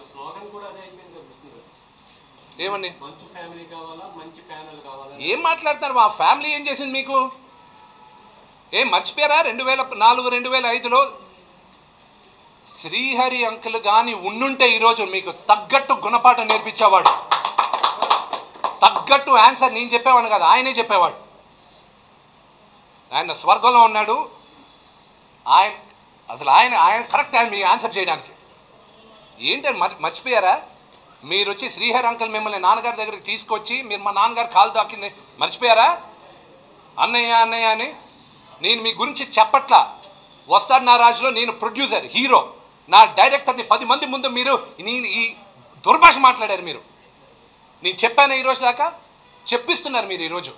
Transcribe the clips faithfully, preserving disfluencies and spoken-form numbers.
ఏమండి ఏం మాట్లాడతారు? మా ఫ్యామిలీ ఏం చేసింది మీకు? ఏం మర్చిపోయారా? రెండు వేల నాలుగు రెండు వేల ఐదులో శ్రీహరి అంకుల్ కానీ ఉండుంటే ఈరోజు మీకు తగ్గట్టు గుణపాఠం నేర్పించేవాడు, తగ్గట్టు ఆన్సర్ నేను చెప్పేవాడు కదా, ఆయనే చెప్పేవాడు. ఆయన స్వర్గంలో ఉన్నాడు. ఆయన అసలు ఆయన ఆయన కరెక్ట్ ఆయన మీ ఆన్సర్ చేయడానికి. ఏంటంటే మర్ మర్చిపోయారా? మీరు వచ్చి శ్రీహరి అంకుల్ మిమ్మల్ని నాన్నగారి దగ్గరికి తీసుకొచ్చి మీరు మా నాన్నగారు కాలు దాకింది మర్చిపోయారా? అన్నయ్య అన్నయ్య అని నేను మీ గురించి చెప్పట్లా. వస్తాడు నా రాజులో నేను ప్రొడ్యూసర్, హీరో, నా డైరెక్టర్ని పది మంది ముందు మీరు నేను ఈ దుర్భాష మాట్లాడారు. మీరు నేను చెప్పాను ఈరోజు దాకా చెప్పిస్తున్నారు మీరు. ఈరోజు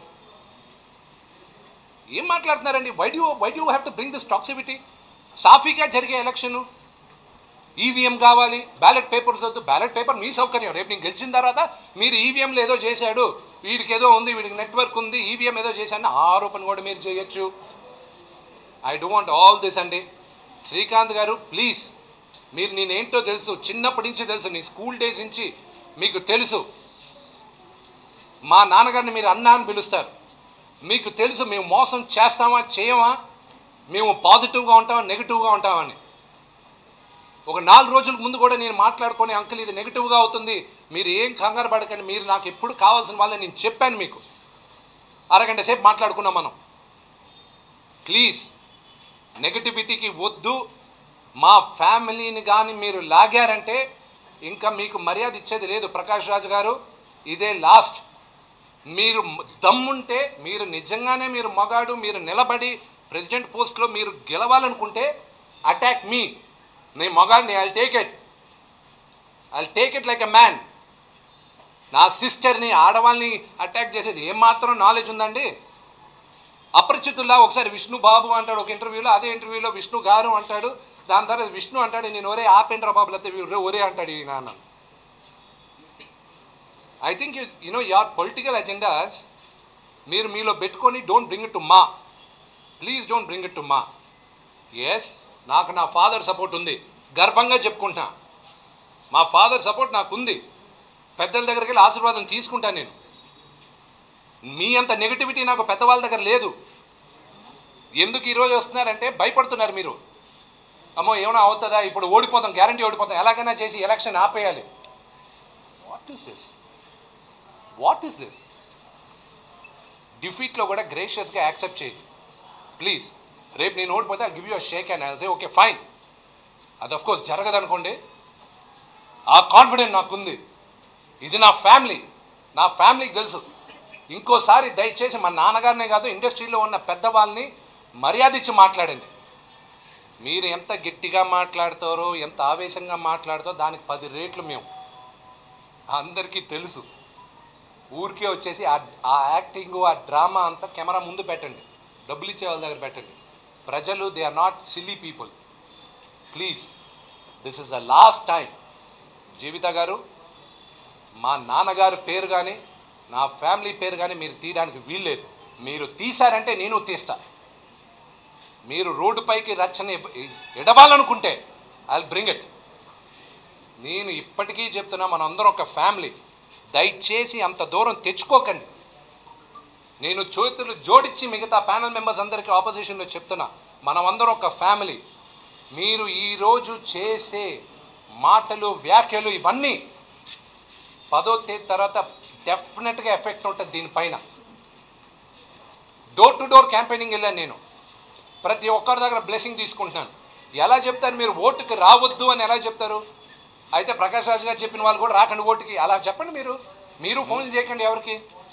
ఏం మాట్లాడుతున్నారండి? Why do why do have to bring this toxicity? సాఫీగా జరిగే ఎలక్షను, ఈవీఎం కావాలి, బ్యాలెట్ పేపర్స్ వద్దు. బ్యాలెట్ పేపర్ మీ సౌకర్యం. రేపు నేను గెలిచిన తర్వాత మీరు ఈవీఎంలో ఏదో చేశాడు, వీడికి ఏదో ఉంది, వీడికి నెట్వర్క్ ఉంది, ఈవీఎం ఏదో చేశాడని ఆరోపణ కూడా మీరు చేయొచ్చు. I don't want all this అండి. శ్రీకాంత్ గారు ప్లీజ్, మీరు నేనేంటో తెలుసు, చిన్నప్పటి నుంచి తెలుసు, నీ స్కూల్ డేస్ నుంచి మీకు తెలుసు. మా నాన్నగారిని మీరు అన్నా అని పిలుస్తారు. మీకు తెలుసు మేము మోసం చేస్తామా చేయమా, మేము పాజిటివ్గా ఉంటామా నెగిటివ్గా ఉంటామని. ఒక నాలుగు రోజుల ముందు కూడా నేను మాట్లాడుకొని అంకుల్ ఇది నెగిటివ్గా అవుతుంది, మీరు ఏం కంగారు పడకండి, మీరు నాకు ఎప్పుడు కావాల్సిన వాళ్ళని నేను చెప్పాను మీకు. అరగంట సేపు మాట్లాడుకున్నాం మనం. ప్లీజ్ నెగిటివిటీకి వద్దు. మా ఫ్యామిలీని కానీ మీరు లాగారంటే ఇంకా మీకు మర్యాద ఇచ్చేది లేదు. ప్రకాష్ రాజ్ గారు ఇదే లాస్ట్. మీరు దమ్ముంటే, మీరు నిజంగానే మీరు మగాడు, మీరు నిలబడి ప్రెసిడెంట్ పోస్ట్లో మీరు గెలవాలనుకుంటే అటాక్ మీ. నేను మగాడిని, I take it I take it like a man. నా సిస్టర్ని, ఆడవాళ్ళని అటాక్ చేసేది ఏమాత్రం నాలెడ్జ్ ఉందండి? అపరిచితుల్లా ఒకసారి విష్ణు బాబు అంటాడు ఒక ఇంటర్వ్యూలో, అదే ఇంటర్వ్యూలో విష్ణు గారు అంటాడు, దాని తర్వాత విష్ణు అంటాడు నేను ఒరే ఆపేంద్ర బాబు లేకపోతే ఒరే అంటాడు ఈ నాన్న. I think you you know your political agendas మీరు మీలో పెట్టుకొని డోంట్ బ్రింగ్ ఇట్ టు మా. Please don't bring it to మా. ఎస్, నాకు నా ఫాదర్ సపోర్ట్ ఉంది, గర్వంగా చెప్పుకుంటున్నా. మా ఫాదర్ సపోర్ట్ నాకు ఉంది. పెద్దల దగ్గరికి వెళ్ళి ఆశీర్వాదం తీసుకుంటాను నేను. మీ అంత నెగిటివిటీ నాకు పెద్దవాళ్ళ దగ్గర లేదు. ఎందుకు ఈరోజు వస్తున్నారంటే భయపడుతున్నారు మీరు. అమ్మో ఏమైనా అవుతుందా, ఇప్పుడు ఓడిపోతాం, గ్యారంటీ ఓడిపోతాం, ఎలాగైనా చేసి ఎలక్షన్ ఆపేయాలి. What is this what is this డిఫీట్లో కూడా గ్రేషియస్గా యాక్సెప్ట్ చేయండి ప్లీజ్. రేపు నేను ఓడిపోతే I give you a shake and I say okay fine. అది ఆఫ్ కోర్స్ జరగదు అనుకోండి, ఆ కాన్ఫిడెన్స్ నాకుంది. ఇది నా ఫ్యామిలీ, నా ఫ్యామిలీకి తెలుసు. ఇంకోసారి దయచేసి మా నాన్నగారినే కాదు ఇండస్ట్రీలో ఉన్న పెద్దవాళ్ళని మర్యాద ఇచ్చి మాట్లాడండి. మీరు ఎంత గట్టిగా మాట్లాడతారో, ఎంత ఆవేశంగా మాట్లాడతారో దానికి పది రేట్లు మేము అందరికీ తెలుసు. ఊరికే వచ్చేసి ఆ యాక్టింగ్, ఆ డ్రామా అంతా కెమెరా ముందు పెట్టండి, డబ్బులు ఇచ్చే వాళ్ళ దగ్గర పెట్టండి. ప్రజలు they are not silly people. Please this is the last time. Jeevitha గారు, మా నాన్నగారు పేరు కానీ నా ఫ్యామిలీ పేరు కానీ మీరు తీయడానికి వీల్లేదు. మీరు తీశారంటే నేను తీస్తా. మీరు రోడ్డుపైకి రచ్చని ఎడవాలనుకుంటే ఐ విల్ బ్రింగ్ ఇట్. నేను ఇప్పటికీ చెప్తున్నా, మనందరం ఒక ఫ్యామిలీ. దయచేసి అంత దూరం తెచ్చుకోకండి. నేను చేతులు జోడించి మిగతా ప్యానల్ మెంబర్స్ అందరికీ ఆపోజిషన్లో చెప్తున్నా, మనమందరం ఒక ఫ్యామిలీ. మీరు ఈరోజు చేసే మాటలు, వ్యాఖ్యలు ఇవన్నీ పదో తేదీ తర్వాత డెఫినెట్గా ఎఫెక్ట్ ఉంటుంది దీనిపైన. డోర్ టు డోర్ క్యాంపెయినింగ్ వెళ్ళాను నేను. ప్రతి ఒక్కరి దగ్గర బ్లెస్సింగ్ తీసుకుంటున్నాను. ఎలా చెప్తారు మీరు ఓటుకి రావద్దు అని ఎలా చెప్తారు? అయితే ప్రకాష్ రాజ్ గారు చెప్పిన వాళ్ళు కూడా రాకండి ఓటుకి, అలా చెప్పండి. మీరు మీరు ఫోన్ చేయకండి ఎవరికి.